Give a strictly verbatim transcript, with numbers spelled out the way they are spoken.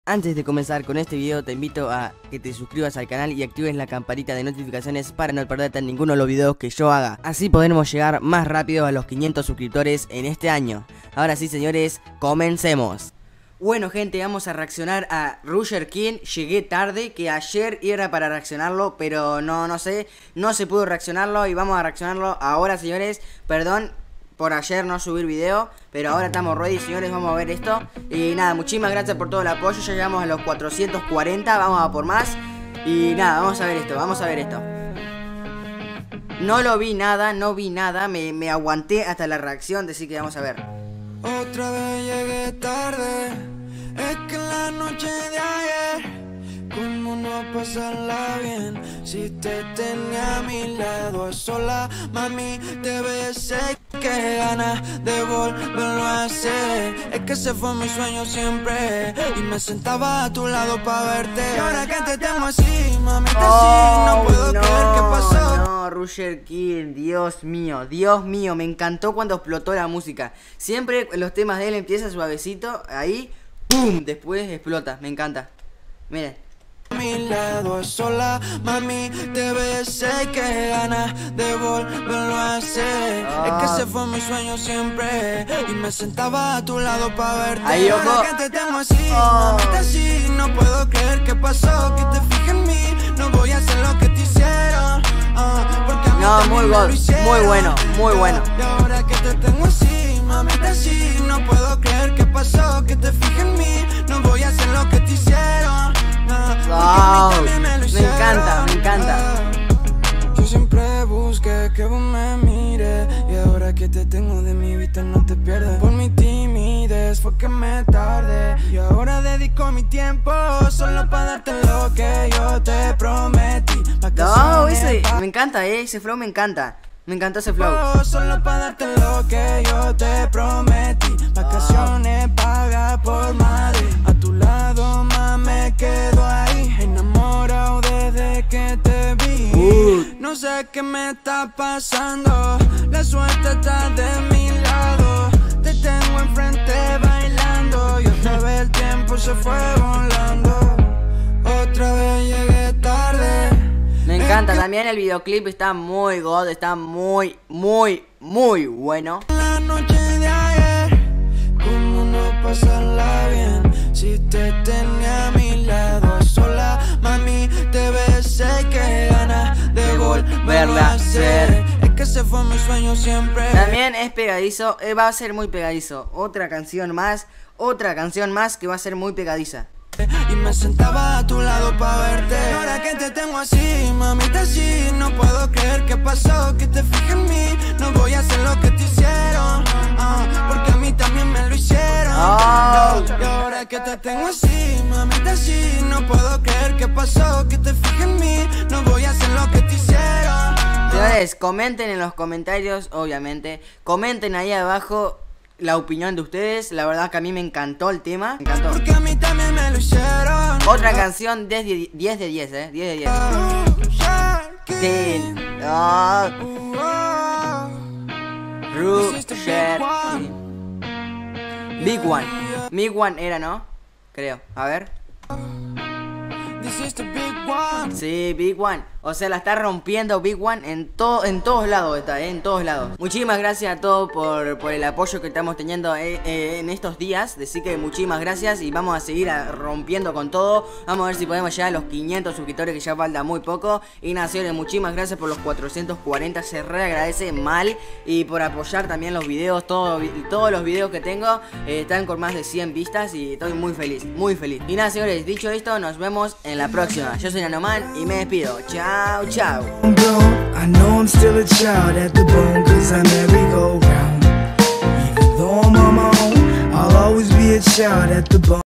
Antes de comenzar con este video te invito a que te suscribas al canal y actives la campanita de notificaciones para no perderte ninguno de los videos que yo haga. Así podremos llegar más rápido a los quinientos suscriptores en este año. Ahora sí, señores, comencemos. Bueno, gente, vamos a reaccionar a Rusher King. Llegué tarde, que ayer era para reaccionarlo, pero no, no sé, no se pudo reaccionarlo y vamos a reaccionarlo ahora, señores. Perdón por ayer no subir video, pero ahora estamos ready, señores, vamos a ver esto. Y nada, muchísimas gracias por todo el apoyo, ya llegamos a los cuatrocientos cuarenta, vamos a por más. Y nada, vamos a ver esto, vamos a ver esto. No lo vi nada, no vi nada, me, me aguanté hasta la reacción, así que vamos a ver. Otra vez llegué tarde, es que en la noche de ayer, cómo no pasarla bien, si te tenía a mi lado a sola, mami, te besé, que ganas de volverlo a hacer, es que ese fue mi sueño siempre, y me sentaba a tu lado pa' verte, y ahora que te tengo así, mami, te oh, sí, no puedo no, creer que pasó. No, Rusher King, Dios mío, Dios mío, me encantó cuando explotó la música. Siempre los temas de él empiezan suavecito, ahí, ¡pum!, después explota, me encanta. Miren. A mi lado a sola, mami, te besé, que ganas de volverlo a hacer, oh. Es que ese fue mi sueño siempre, y me sentaba a tu lado pa' verte. Ahí, ojo. Ahora que te tengo así, oh. mami, así, no puedo creer que pasó, que te fijas en mí, no voy a hacer lo que te hicieron, uh, porque a mí no, muy god, muy bueno, muy bueno. Y ahora que te tengo así, mami, así, no puedo creer que pasó, que te fijas en mí, no voy a hacer lo que te hicieron. Wow, me, me encanta, me encanta. Yo siempre busqué que vos me mires, y ahora que te tengo de mi vista no te pierdes. Por mi timidez fue que me tardé, y ahora dedico mi tiempo solo para darte lo que yo te prometí. No, ese, me encanta, eh, ese flow me encanta. Me encantó ese flow. Solo para darte lo que yo te prometí. Vacaciones paga por Madrid. A tu lado, más me quedo ahí, enamorado desde que te vi. uh. No sé qué me está pasando, la suerte está de mi lado. Te tengo enfrente bailando, y otra vez el tiempo se fue volando. Otra vez llegué tarde. Me encanta, también el videoclip está muy god, está muy, muy, muy bueno. La noche de ayer, cómo no pasarla bien, si te tenía a mi lado a sola, mami, te besé, que ganas de volverlo a hacer, es que ese fue mi sueño siempre. También es pegadizo, eh, va a ser muy pegadizo. Otra canción más, otra canción más que va a ser muy pegadiza. Y me sentaba a tu lado pa' verte. Ahora que te tengo así, mamita, así, no puedo creer que pasó, que te fijas en mí, no voy a hacer lo que te hicieron, uh, porque a mí también me lo hicieron. oh. Y ahora que te tengo así, mamita, así, no puedo creer que pasó, que te fijas en mí, no voy a hacer lo que te hicieron. Señores, comenten en los comentarios, obviamente, comenten ahí abajo la opinión de ustedes. La verdad que a mí me encantó el tema, me encantó. Porque a mí también me lo hicieron. Otra canción diez de diez, eh, diez de diez. Sí. Oh. Rusher King. Big One. Big One era, ¿no? Creo, a ver. Sí, Big One. O sea, la está rompiendo Big One en, to en todos lados está, eh, en todos lados. Muchísimas gracias a todos por, por el apoyo que estamos teniendo eh, eh, en estos días. Así que muchísimas gracias y vamos a seguir a, rompiendo con todo. Vamos a ver si podemos llegar a los quinientos suscriptores, que ya falta muy poco. Y nada, señores, muchísimas gracias por los cuatrocientos cuarenta. Se re agradece mal. Y por apoyar también los videos. Todo, todos los videos que tengo eh, están con más de cien vistas. Y estoy muy feliz, muy feliz. Y nada, señores, dicho esto, nos vemos en la próxima. Yo soy Nanoman y me despido. Chao, chao. I know I'm still a child at the bone, cause I merry-go-round. Even though I'm on my own, I'll always be a child at the bone.